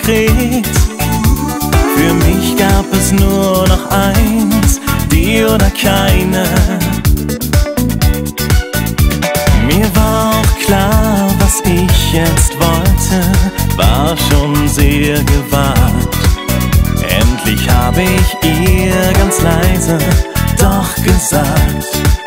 konkret. Für mich gab es nur noch eins, die oder keine. Mir war auch klar, was ich jetzt wollte, war schon sehr gewagt. Endlich habe ich ihr ganz leise doch gesagt: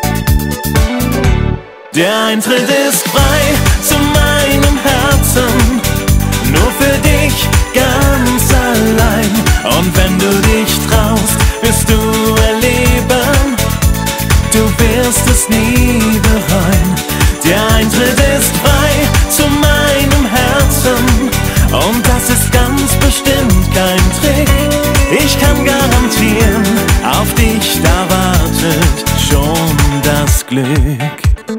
Der Eintritt ist frei zu meinem Herzen, nur für dich ganz allein. Und wenn du dich traust, wirst du erleben, du wirst es nie bereuen. Der Eintritt ist frei zu meinem Herzen, und das ist ganz bestimmt kein Trick. Ich kann garantieren, auf dich da wartet schon das Glück.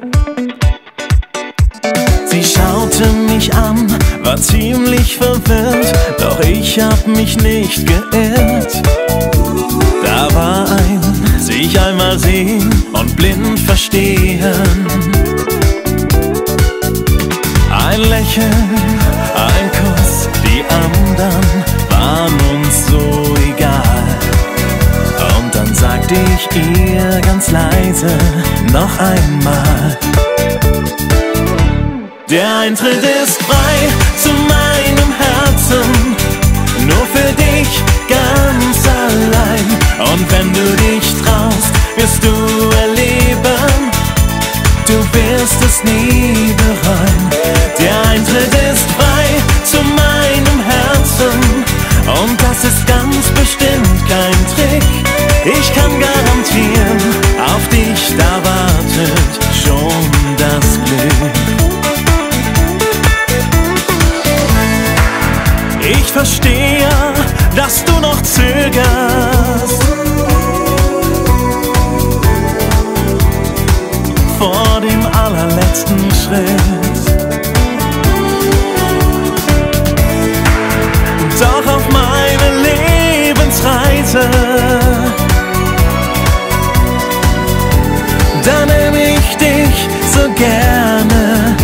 Sie schaute mich an, war ziemlich verwirrt, doch ich hab mich nicht geirrt. Da war ein sich einmal sehen und blind verstehen. Ein Lächeln, ein Kuss, die anderen waren uns so egal. Und dann sagte ich ihr ganz leise noch einmal: Der Eintritt ist frei zu meinem Herzen, nur für dich ganz allein. Und wenn du dich traust, wirst du erleben, du wirst es nie bereuen. Der Eintritt ist frei zu meinem Herzen, und das ist ganz bestimmt kein Trick. Ich kann garantieren, auf dich da wartet schon das Glück. Ich verstehe, dass du noch zögerst vor dem allerletzten Schritt. Doch auf meine Lebensreise, da nehm ich dich so gerne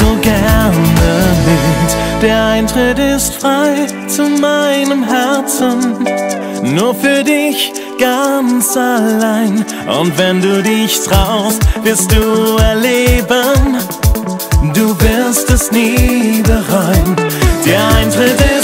mit. Der Eintritt ist frei zu meinem Herzen, nur für dich ganz allein. Und wenn du dich traust, wirst du erleben, du wirst es nie bereuen. Der Eintritt ist